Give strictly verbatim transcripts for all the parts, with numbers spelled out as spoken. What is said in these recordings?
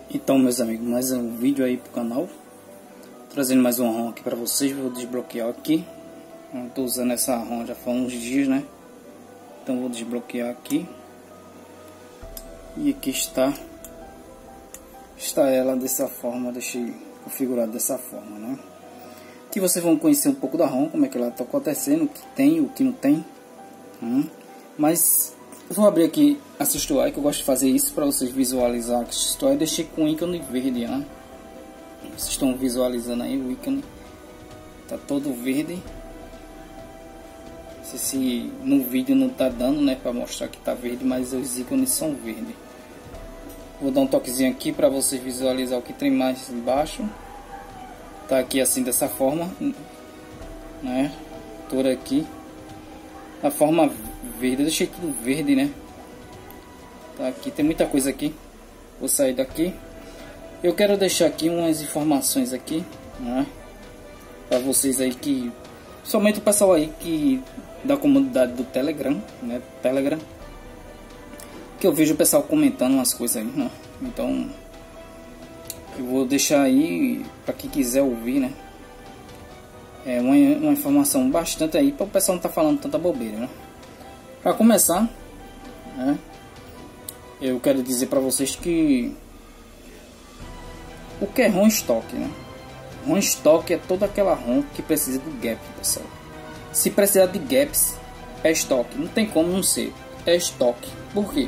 Então, meus amigos, mais um vídeo aí pro canal, trazendo mais um ROM aqui para vocês. Vou desbloquear aqui. Eu tô usando essa ROM já faz uns dias, né? Então vou desbloquear aqui. E aqui está está ela dessa forma, deixei configurado dessa forma, né? Aqui vocês vão conhecer um pouco da ROM, como é que ela está acontecendo, o que tem, o que não tem. Hum. Mas eu vou abrir aqui a SystemUI, que eu gosto de fazer isso para vocês visualizar a SystemUI. Deixei com o ícone verde, né? Vocês estão visualizando aí o ícone, tá todo verde. Não sei se no vídeo não tá dando, né, para mostrar que tá verde, mas os ícones são verdes. Vou dar um toquezinho aqui para vocês visualizar o que tem mais embaixo. Tá aqui assim dessa forma, né? Toda aqui a forma verde, eu deixei tudo verde, né? Tá aqui, tem muita coisa aqui. Vou sair daqui. Eu quero deixar aqui umas informações aqui, né? Para vocês aí que, somente o pessoal aí que da comunidade do Telegram, né? Telegram, que eu vejo o pessoal comentando umas coisas aí, né? Então eu vou deixar aí para quem quiser ouvir, né? É uma, uma informação bastante aí para o pessoal não tá falando tanta bobeira, né? Para começar, né, eu quero dizer para vocês que o que é ROM Stock, né? ROM Stock é toda aquela ROM que precisa de gap, pessoal. Se precisar de gaps, é estoque. Não tem como não ser. É estoque. Por quê?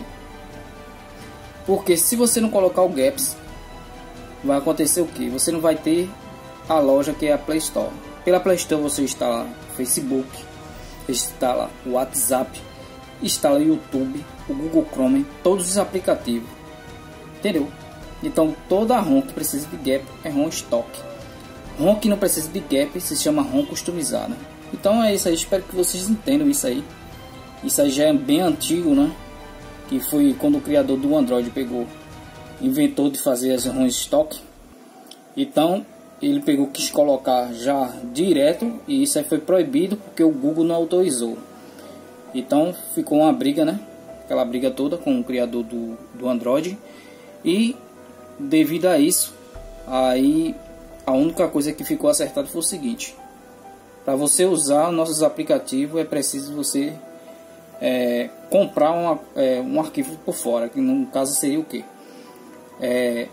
Porque se você não colocar o gaps, vai acontecer o que? Você não vai ter a loja que é a Play Store. Pela Play Store você instala o Facebook, instala o WhatsApp, instala o YouTube, o Google Chrome, todos os aplicativos. Entendeu? Então toda ROM que precisa de gap é ROM Stock. ROM que não precisa de gap se chama ROM customizada. Então é isso aí, espero que vocês entendam isso aí. Isso aí já é bem antigo, né? Que foi quando o criador do Android pegou, inventou de fazer as ROMs Stock. Então ele pegou, quis colocar já direto, e isso aí foi proibido porque o Google não autorizou. Então ficou uma briga, né? Aquela briga toda com o criador do, do Android. E devido a isso, aí a única coisa que ficou acertada foi o seguinte: para você usar nossos aplicativos é preciso você é, comprar uma, é, um arquivo por fora, que no caso seria o que? É,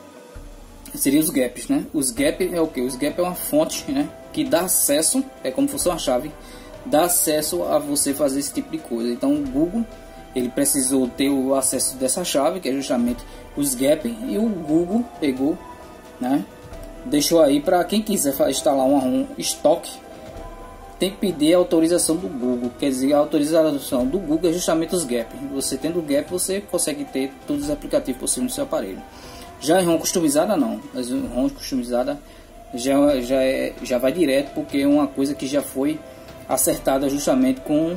seria os gaps, né? Os gaps é o que? Os gaps é uma fonte, né, que dá acesso, é como se fosse uma chave, dá acesso a você fazer esse tipo de coisa. Então o Google, ele precisou ter o acesso dessa chave, que é justamente os gaps, e o Google pegou, né, deixou aí para quem quiser instalar uma ROM Stock, tem que pedir a autorização do Google. Quer dizer, a autorização do Google é justamente os gaps. Você tendo o gap, você consegue ter todos os aplicativos possíveis no seu aparelho. Já em ROM customizada não, mas ROM customizada já, já, é, já vai direto, porque é uma coisa que já foi acertada justamente com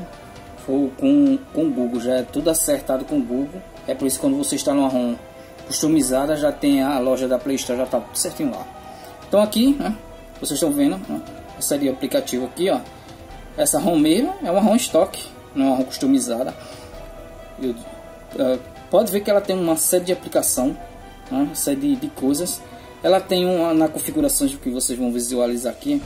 com com o Google, já é tudo acertado com o Google. É por isso que quando você está numa ROM customizada, já tem a loja da Play Store, já está tudo certinho lá. Então aqui, né, vocês estão vendo, né, seria o aplicativo aqui, ó. Essa ROM mesmo é uma ROM Stock, não é uma ROM customizada. Eu, uh, pode ver que ela tem uma série de aplicação, né, uma série de, de coisas. Ela tem uma na configuração que vocês vão visualizar aqui.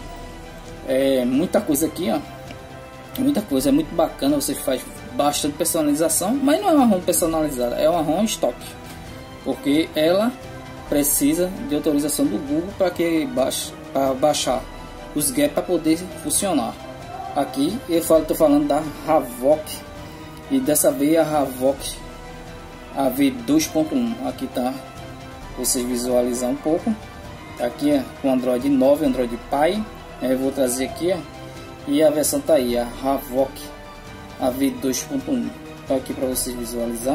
É muita coisa aqui, ó. Muita coisa, é muito bacana. Você faz bastante personalização, mas não é uma ROM personalizada, é uma ROM Stock, porque ela precisa de autorização do Google para que baixe, para baixar os gaps para poder funcionar. Aqui eu falo, tô falando da Havoc, e dessa vez a Havoc A V dois ponto um. Aqui tá, você visualizar um pouco. Aqui é com Android nove, Android Pie. Eu vou trazer aqui, ó, e a versão tá aí, a Havoc A V dois ponto um. Tá aqui para vocês visualizar.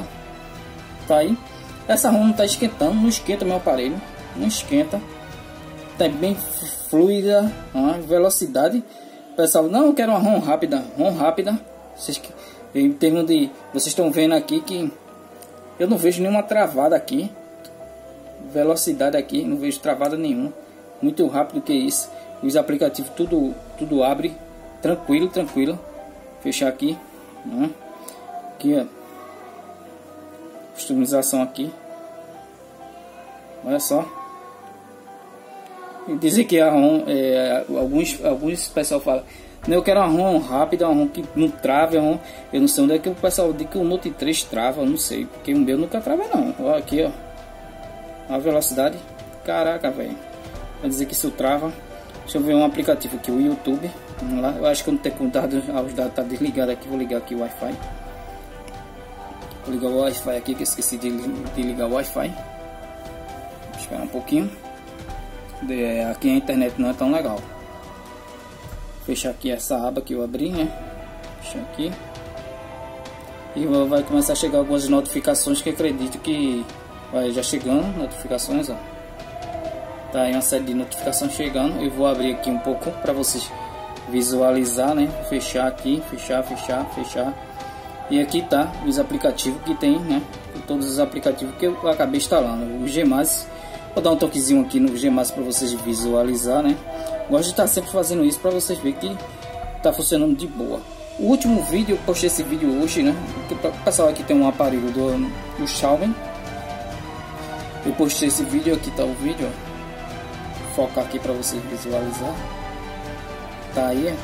Tá aí. Essa ROM não tá esquentando, não esquenta meu aparelho, não esquenta. Tá bem fluida, a velocidade. Pessoal, não, eu quero uma ROM rápida, ROM rápida. Vocês, em termos de, vocês estão vendo aqui que eu não vejo nenhuma travada aqui. Velocidade aqui, não vejo travada nenhuma. Muito rápido que isso. Os aplicativos tudo tudo abre tranquilo, tranquilo. Fechar aqui, né? Aqui, ó. Customização aqui. Olha só. E dizem que a ROM, é, alguns, alguns pessoal falam, não, eu quero uma ROM rápida, uma ROM que não trava, ROM. Eu não sei onde é que o pessoal diz que o Note três trava, eu não sei, porque o meu nunca trava não. Olha aqui, ó, a velocidade, caraca, velho. Vai dizer que isso trava. Deixa eu ver um aplicativo aqui, o YouTube. Vamos lá, eu acho que eu não tenho cuidado, os dados tá desligado aqui, vou ligar aqui o Wi-Fi. Vou ligar o Wi-Fi aqui, que eu esqueci de, de ligar o Wi-Fi. Vou esperar um pouquinho. De, aqui a internet não é tão legal. Fechar aqui essa aba que eu abri, né? Fechar aqui. E vai começar a chegar algumas notificações que acredito que vai já chegando, notificações, ó. Tá aí uma série de notificações chegando. Eu vou abrir aqui um pouco para vocês visualizar, né? Fechar aqui, fechar, fechar, fechar. E aqui tá os aplicativos que tem, né? Todos os aplicativos que eu acabei instalando. O Gmaz, vou dar um toquezinho aqui no Gmaz para vocês visualizar, né? Gosto de estar sempre fazendo isso para vocês verem que tá funcionando de boa. O último vídeo, eu postei esse vídeo hoje, né? O pessoal aqui tem um aparelho do, do Xiaomi. Eu postei esse vídeo, aqui tá o vídeo, ó. Vou focar aqui para vocês visualizar. Tá aí.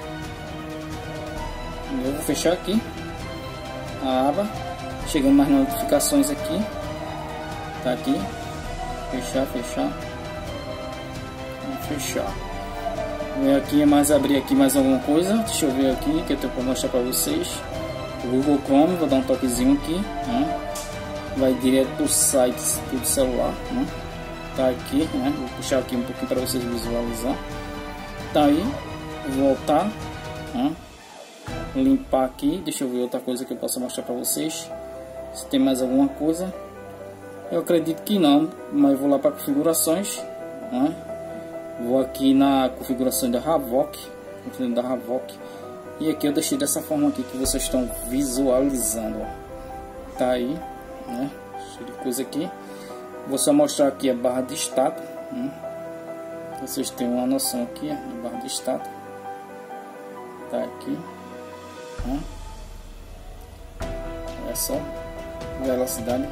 Eu vou fechar aqui a aba. Chegando mais notificações aqui. Tá aqui. Fechar, fechar. Vou fechar. Vou aqui mais abrir aqui mais alguma coisa. Deixa eu ver aqui que eu tenho para mostrar para vocês. O Google Chrome, vou dar um toquezinho aqui, né? Vai direto para o site do celular, né? Tá aqui, né? Vou puxar aqui um pouquinho para vocês visualizar. Tá aí, vou voltar, né? Limpar aqui. Deixa eu ver outra coisa que eu possa mostrar para vocês. Se tem mais alguma coisa, eu acredito que não, mas vou lá para configurações, né? Vou aqui na configuração da Havok, da Havok, e aqui eu deixei dessa forma aqui que vocês estão visualizando, ó. Tá aí, né? Cheio de coisa aqui. Vou só mostrar aqui a barra de status, né? Vocês têm uma noção aqui, ó, da barra de status. Tá aqui, né? Olha só, velocidade,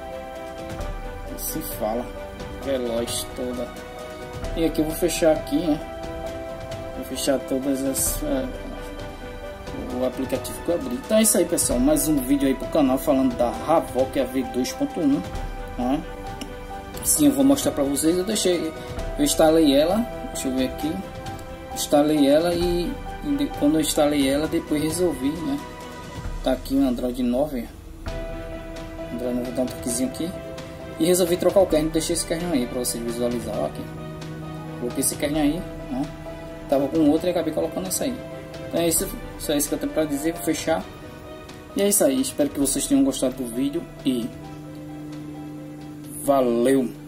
se fala, veloz toda. E aqui eu vou fechar aqui, né? Vou fechar todas as uh, o aplicativo que eu abri. Então é isso aí, pessoal, mais um vídeo aí pro canal falando da Havok A V dois ponto um, né? Sim, eu vou mostrar para vocês. Eu deixei, eu instalei ela, deixa eu ver aqui, instalei ela e, e quando eu instalei ela depois resolvi, né? Tá aqui o Android nove, Android nove, vou dar um toquezinho aqui e resolvi trocar o kernel. Deixei esse kernel aí para vocês visualizar, ó, aqui. Coloquei esse kernel aí, né? Tava com outro e acabei colocando esse aí. Então é isso, só isso que eu tenho para dizer. Vou fechar. E é isso aí. Espero que vocês tenham gostado do vídeo e valeu!